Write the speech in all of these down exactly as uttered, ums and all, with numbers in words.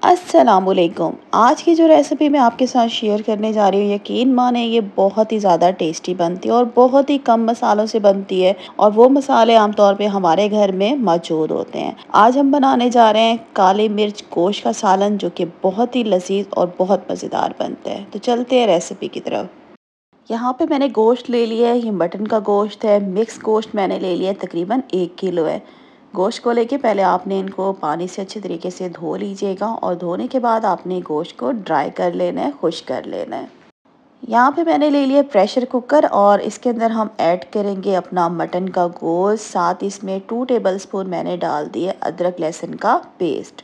अस्सलामुअलैकुम। आज की जो रेसिपी मैं आपके साथ शेयर करने जा रही हूँ, यकीन माने ये बहुत ही ज़्यादा टेस्टी बनती है और बहुत ही कम मसालों से बनती है और वो मसाले आमतौर पे हमारे घर में मौजूद होते हैं। आज हम बनाने जा रहे हैं काली मिर्च गोश्त का सालन, जो कि बहुत ही लजीज और बहुत मज़ेदार बनता है। तो चलते हैं रेसिपी की तरफ। यहाँ पे मैंने गोश्त ले लिया है, ये मटन का गोश्त है। मिक्स गोश्त मैंने ले लिया है, तकरीबन एक किलो है। गोश्त को लेके पहले आपने इनको पानी से अच्छे तरीके से धो लीजिएगा और धोने के बाद आपने गोश्त को ड्राई कर लेना है, खुश कर लेना है। यहाँ पे मैंने ले लिया प्रेशर कुकर और इसके अंदर हम ऐड करेंगे अपना मटन का गोश्त। साथ इसमें टू टेबल स्पून मैंने डाल दिए अदरक लहसुन का पेस्ट।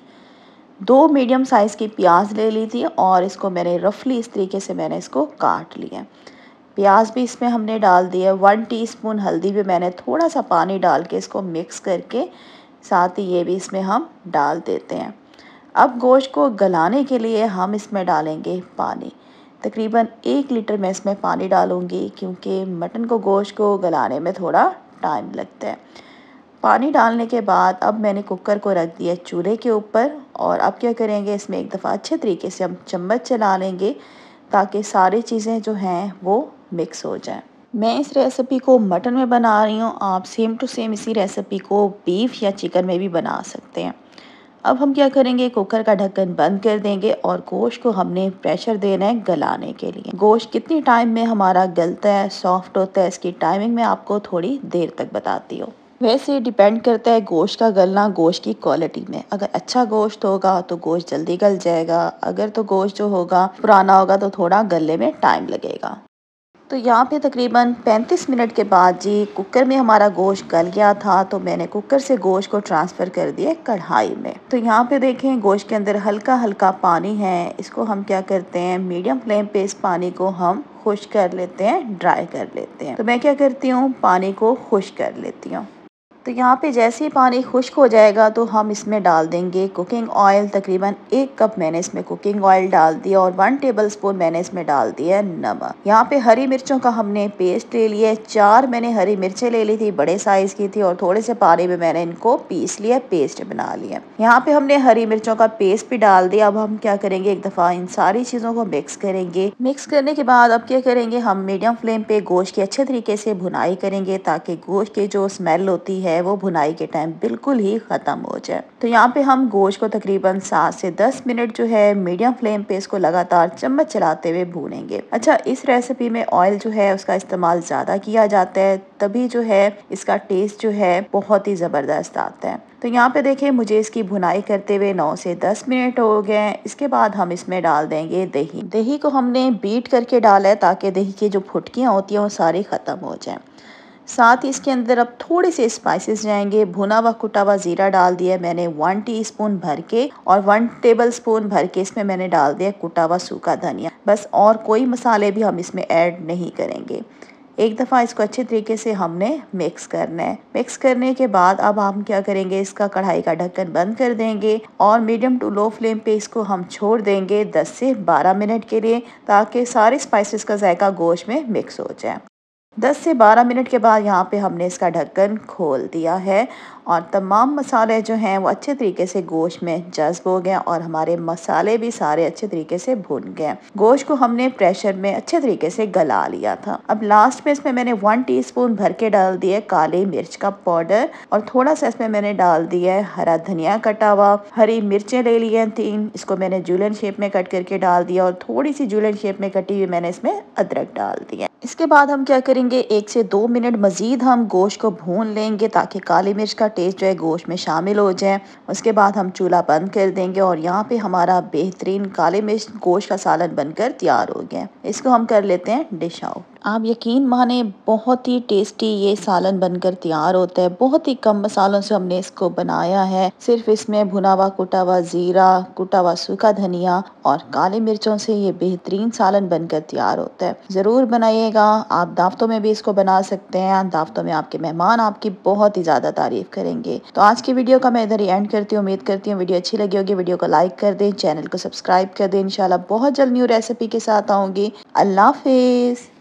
दो मीडियम साइज़ की प्याज ले ली थी और इसको मैंने रफली इस तरीके से मैंने इसको काट लिया। प्याज भी इसमें हमने डाल दिया। वन टीस्पून हल्दी भी मैंने थोड़ा सा पानी डाल के इसको मिक्स करके साथ ही ये भी इसमें हम डाल देते हैं। अब गोश्त को गलाने के लिए हम इसमें डालेंगे पानी। तकरीबन एक लीटर मैं इसमें पानी डालूंगी, क्योंकि मटन को गोश्त को गलाने में थोड़ा टाइम लगता है। पानी डालने के बाद अब मैंने कुकर को रख दिया चूल्हे के ऊपर और अब क्या करेंगे, इसमें एक दफ़ा अच्छे तरीके से हम चम्मच चला लेंगे ताकि सारी चीज़ें जो हैं वो मिक्स हो जाए। मैं इस रेसिपी को मटन में बना रही हूँ, आप सेम टू सेम इसी रेसिपी को बीफ या चिकन में भी बना सकते हैं। अब हम क्या करेंगे, कुकर का ढक्कन बंद कर देंगे और गोश्त को हमने प्रेशर देना है गलाने के लिए। गोश्त कितनी टाइम में हमारा गलता है, सॉफ्ट होता है, इसकी टाइमिंग मैं आपको थोड़ी देर तक बताती हूँ। वैसे डिपेंड करता है गोश्त का गलना गोश्त की क्वालिटी में। अगर अच्छा गोश्त होगा तो गोश्त जल्दी गल जाएगा, अगर तो गोश्त जो होगा पुराना होगा तो थोड़ा गलने में टाइम लगेगा। तो यहाँ पे तकरीबन पैंतीस मिनट के बाद जी कुकर में हमारा गोश्त गल गया था, तो मैंने कुकर से गोश्त को ट्रांसफ़र कर दिया कढ़ाई में। तो यहाँ पे देखें गोश्त के अंदर हल्का हल्का पानी है। इसको हम क्या करते हैं, मीडियम फ्लेम पे इस पानी को हम खुश्क कर लेते हैं, ड्राई कर लेते हैं। तो मैं क्या करती हूँ, पानी को खुश्क कर लेती हूँ। तो यहाँ पे जैसे ही पानी खुश्क हो जाएगा तो हम इसमें डाल देंगे कुकिंग ऑयल। तकरीबन एक कप मैंने इसमें कुकिंग ऑयल डाल दिया और वन टेबलस्पून मैंने इसमें डाल दिया नमक। यहाँ पे हरी मिर्चों का हमने पेस्ट ले लिया है। चार मैंने हरी मिर्चें ले ली थी, बड़े साइज़ की थी, और थोड़े से पानी में मैंने इनको पीस लिया, पेस्ट बना लिया। यहाँ पे हमने हरी मिर्चों का पेस्ट भी डाल दिया। अब हम क्या करेंगे, एक दफ़ा इन सारी चीज़ों को मिक्स करेंगे। मिक्स करने के बाद अब क्या करेंगे, हम मीडियम फ्लेम पे गोश्त की अच्छे तरीके से भुनाई करेंगे ताकि गोश्त की जो स्मेल होती है वो भुनाई के टाइम बिल्कुल ही ख़त्म हो जाए। तो यहाँ पे हम गोश्त को तकरीबन सात से दस मिनट जो है मीडियम फ्लेम पे इसको लगातार चम्मच चलाते हुए भूनेंगे। अच्छा, इस रेसिपी में ऑयल जो है उसका इस्तेमाल ज़्यादा किया जाता है, तभी जो है इसका टेस्ट जो है बहुत ही ज़बरदस्त आता है। तो यहाँ पे देखें मुझे इसकी भुनाई करते हुए नौ से दस मिनट हो गए हैं। इसके बाद हम इसमें डाल देंगे दही। दही को हमने बीट करके डाला है ताकि दही की जो फुटकियाँ होती हैं वो सारी ख़त्म हो जाएं। साथ ही इसके अंदर अब थोड़े से स्पाइसेस जाएंगे। भुना हुआ कुटा हुआ ज़ीरा डाल दिया मैंने वन टीस्पून भर के, और वन टेबल स्पून भर के इसमें मैंने डाल दिया कुटा हुआ सूखा धनिया। बस, और कोई मसाले भी हम इसमें ऐड नहीं करेंगे। एक दफ़ा इसको अच्छे तरीके से हमने मिक्स करना है। मिक्स करने के बाद अब हम क्या करेंगे, इसका कढ़ाई का ढक्कन बंद कर देंगे और मीडियम टू लो फ्लेम पे इसको हम छोड़ देंगे दस से बारह मिनट के लिए, ताकि सारे स्पाइसेस का जायका गोश्त में मिक्स हो जाए। दस से बारह मिनट के बाद यहाँ पे हमने इसका ढक्कन खोल दिया है और तमाम मसाले जो हैं वो अच्छे तरीके से गोश्त में जज्ब हो गए और हमारे मसाले भी सारे अच्छे तरीके से भुन गए। गोश्त को हमने प्रेशर में अच्छे तरीके से गला लिया था। अब लास्ट में इसमें मैंने वन टीस्पून भर के डाल दिया काली मिर्च का पाउडर और थोड़ा सा इसमें मैंने डाल दिया है हरा धनिया कटा हुआ। हरी मिर्चें ले ली हैं तीन, इसको मैंने जूलियन शेप में कट करके डाल दिया और थोड़ी सी जूलियन शेप में कटी हुई मैंने इसमें अदरक डाल दिया। इसके बाद हम क्या करेंगे, एक से दो मिनट मज़ीद हम गोश्त को भून लेंगे ताकि काली मिर्च का टेस्ट जो है गोश्त में शामिल हो जाए। उसके बाद हम चूल्हा बंद कर देंगे और यहाँ पे हमारा बेहतरीन काली मिर्च गोश्त का सालन बनकर तैयार हो गया। इसको हम कर लेते हैं डिश आउट। आप यकीन माने बहुत ही टेस्टी ये सालन बनकर तैयार होता है। बहुत ही कम मसालों से हमने इसको बनाया है। सिर्फ इसमें भुना हुआ कुटा हुआ ज़ीरा, कुटा हुआ सूखा धनिया और काली मिर्चों से ये बेहतरीन सालन बनकर तैयार होता है। ज़रूर बनाइएगा। आप दावतों में भी इसको बना सकते हैं। दावतों में आपके मेहमान आपकी बहुत ही ज़्यादा तारीफ करेंगे। तो आज की वीडियो का मैं इधर ही एंड करती हूँ। उम्मीद करती हूँ वीडियो अच्छी लगी होगी। वीडियो को लाइक कर दें, चैनल को सब्सक्राइब कर दें। इंशाल्लाह बहुत जल्द न्यू रेसिपी के साथ आऊँगी। अल्लाह हाफिज़।